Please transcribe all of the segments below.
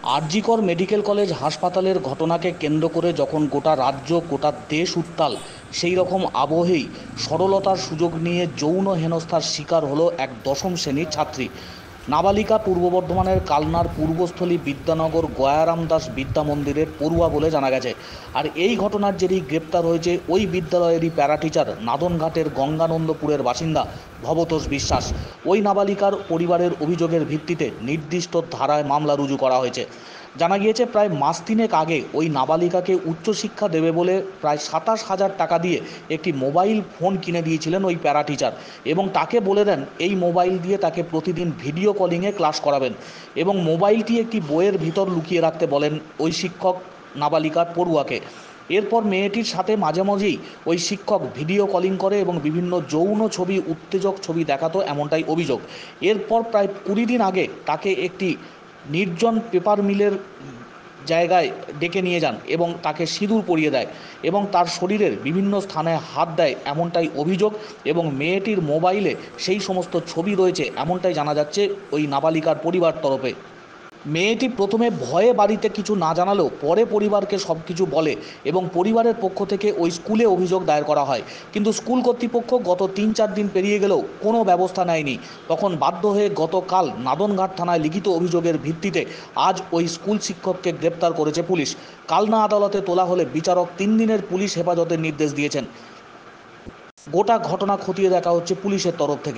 RG Kar medical college হাসপাতালের ঘটনাকে কেন্দ্র করে যখন গোটা রাজ্য গোটা দেশ উত্তাল, সেই রকম আবহেই সরলতার সুযোগ নিয়ে যৌন হেনস্থার শিকার হলো এক দশম শ্রেণীর ছাত্রী। নাবালিকা পূর্ব বর্ধমানের কালনার পূর্বস্থলী বিদ্যানগর গয়ারাম দাস বিদ্যা মন্দিরের পড়ুয়া বলে জানা গেছে। আর এই ঘটনার জেরেই গ্রেপ্তার হয়েছে ওই বিদ্যালয়েরই প্যারা টিচার নাদনঘাটের গঙ্গানন্দপুরের বাসিন্দা ভবতোষ বিশ্বাস। ওই নাবালিকার পরিবারের অভিযোগের ভিত্তিতে নির্দিষ্ট ধারায় মামলা রুজু করা হয়েছে। জানা গিয়েছে প্রায় মাস তিনেক আগে ওই নাবালিকাকে উচ্চশিক্ষা দেবে বলে প্রায় 27,000 টাকা দিয়ে একটি মোবাইল ফোন কিনে দিয়েছিলেন ওই প্যারা টিচার, এবং তাকে বলে দেন এই মোবাইল দিয়ে তাকে প্রতিদিন ভিডিও কলিংয়ে ক্লাস করাবেন এবং মোবাইলটি একটি বইয়ের ভিতর লুকিয়ে রাখতে বলেন ওই শিক্ষক নাবালিকার পড়ুয়াকে। এরপর মেয়েটির সাথে মাঝে মাঝেই ওই শিক্ষক ভিডিও কলিং করে এবং বিভিন্ন যৌন ছবি, উত্তেজক ছবি দেখাতো, এমনটাই অভিযোগ। এরপর প্রায় 20 দিন আগে তাকে একটি নির্জন পেপার মিলের জায়গায় ডেকে নিয়ে যান এবং তাকে সিঁদুর পরিয়ে দেয় এবং তার শরীরের বিভিন্ন স্থানে হাত দেয়, এমনটাই অভিযোগ। এবং মেয়েটির মোবাইলে সেই সমস্ত ছবি রয়েছে, এমনটাই জানা যাচ্ছে ওই নাবালিকার পরিবার তরফে। মেয়েটি প্রথমে ভয়ে বাড়িতে কিছু না জানালেও পরে পরিবারকে সব কিছু বলে এবং পরিবারের পক্ষ থেকে ওই স্কুলে অভিযোগ দায়ের করা হয়। কিন্তু স্কুল কর্তৃপক্ষ গত 3-4 দিন পেরিয়ে গেলেও কোনো ব্যবস্থা নেয়নি। তখন বাধ্য হয়ে গতকাল নাদনঘাট থানায় লিখিত অভিযোগের ভিত্তিতে আজ ওই স্কুল শিক্ষককে গ্রেপ্তার করেছে পুলিশ। কালনা আদালতে তোলা হলে বিচারক 3 দিনের পুলিশ হেফাজতের নির্দেশ দিয়েছেন। গোটা ঘটনা খতিয়ে দেখা হচ্ছে পুলিশের তরফ থেকে।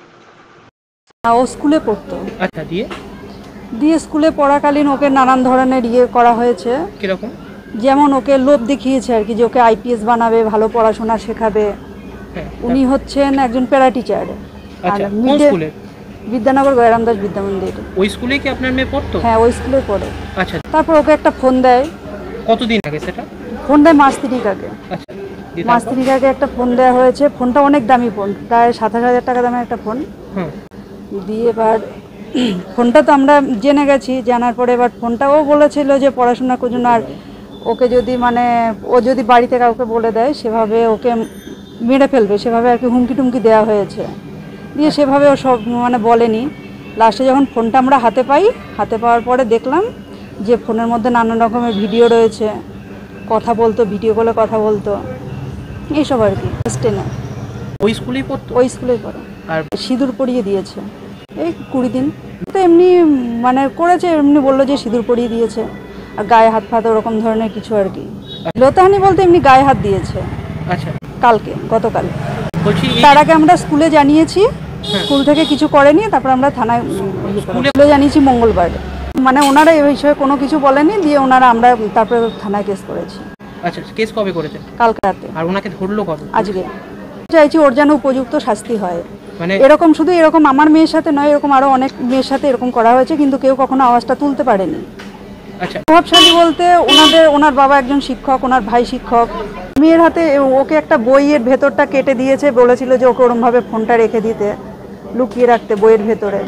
ও স্কুলে পড়তো। আচ্ছা, দিয়ে স্কুলে পড়াকালীন ওকে নানান ধরনের করা হয়েছে। কিরকম? যেমন ওকে লোভ দেখিয়েছে আর কি, যে ওকে আইপিএস বানাবে, ভালো পড়াশোনা শেখাবে। উনি হচ্ছেন একজন প্যারা টিচার। আচ্ছা, কোন স্কুলে? বিদ্যানগর গয়ারাম দাস বিদ্যা মন্দির। ওই স্কুলেই কি আপনার মেয়ে পড়তো? হ্যাঁ, ওই স্কুলে পড়ে। আচ্ছা, তারপর ওকে একটা ফোন দেয়। কতদিন আগে সেটা? ফোন দেয় মাস 3 আগে। আচ্ছা, মাস 3 আগে একটা ফোন দেওয়া হয়েছে। ফোনটা অনেক দামি ফোন, প্রায় 27,000 টাকা দামের একটা ফোন। দিয়ে এবার ফোনটা তো আমরা জেনে গেছি, জানার পরে এবার ফোনটাও বলেছিল যে পড়াশোনার জন্য, আর ওকে যদি ও যদি বাড়িতে কাউকে বলে দেয় সেভাবে ওকে মেরে ফেলবে, সেভাবে আর কি হুমকি টুমকি দেওয়া হয়েছে। দিয়ে সেভাবে ও সব বলেনি। লাস্টে যখন ফোনটা আমরা হাতে পাওয়ার পরে দেখলাম যে ফোনের মধ্যে নানান রকমের ভিডিও রয়েছে, কথা বলতো, ভিডিও কলে কথা বলতো, এইসব আর কি। ওই স্কুলেই পড়তো? ওই স্কুলেই পড়ে। আর সিঁদুর পরিয়ে দিয়েছে এই 20 দিন। তো এমনি করেছে, এমনি বললো যে সিঁদুর পরিয়ে দিয়েছে, আর গায়ে হাত ফাত ওরকম ধরনের কিছু আর কি। লতাহানি বলতে এমনি গায়ে হাত দিয়েছে। আচ্ছা, গতকাল। তার আগে আমরা স্কুলে জানিয়েছি, স্কুল থেকে কিছু করেনি। তারপর আমরা থানায় স্কুলে জানিয়েছি মঙ্গলবার। ওনারা এই বিষয়ে কোনো কিছু বলেনি। দিয়ে আমরা তারপরে থানায় কেস করেছি। আচ্ছা, কেস কবে করেছেন? কালকে রাতে। আর ওনাকে ধরলো কবে? আজকে। চাইছি ওর যেন উপযুক্ত শাস্তি হয়। এরকম শুধু এরকম আমার মেয়ের সাথে নয়, এরকম আরো অনেক মেয়ের সাথে এরকম করা হয়েছে, কিন্তু কেউ কখনো আওয়াজটা তুলতে পারেনি। আচ্ছা, প্রভাবশালী বলতে ওনার বাবা একজন শিক্ষক, ওনার ভাই শিক্ষক। মেয়ের হাতে ওকে একটা বইয়ের ভেতরটা কেটে দিয়েছে, বলেছিল যে ওকে ওরকম ভাবে ফোনটা রেখে দিতে, লুকিয়ে রাখতে বইয়ের ভেতরে।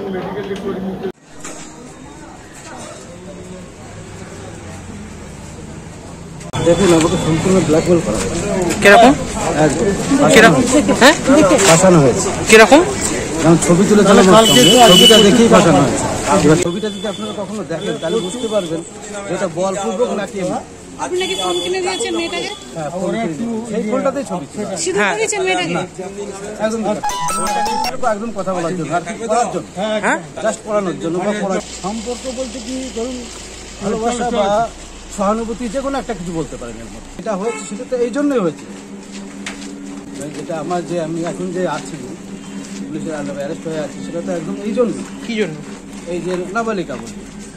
দেখুন, আমাকে সম্পূর্ণ ব্ল্যাকমেল করা হয়েছে। কিরকম? হ্যাঁ, ফাঁসানো হয়েছে। কিরকম? যেমন ছবি তুলেছিলাম, ছবিটা দেখেই ফাঁসানো হয়েছে। এবার ছবিটা যদি আপনারা কখনো দেখেন তাহলে বুঝতে পারবেন এটা বলপূর্বক নাকি আপনি নাকি ফোন কিনে দিয়েছেন মেয়েটাকে? হ্যাঁ, সেই ফোনটাতেই ছবি সিঁদুর পরিয়েছেন মেয়েটাকে? একদম কথা বলার জন্য, আর কি পড়ার জন্য, জাস্ট পড়ানোর জন্য। সম্পর্ক বলতে কি, ধরুন ভালোবাসা বা সহানুভূতি, যে কোনো একটা কিছু বলতে পারেন এর মধ্যে। এটা হয়েছে সেটা তো এই জন্যই হয়েছে, যেটা আমার যে আমি এখন যে আছি পুলিশের আন্ডারে অ্যারেস্ট হয়ে আছি, সেটা তো একদম এই জন্য। কি জন্য? এই যে নাবালিকা বলি,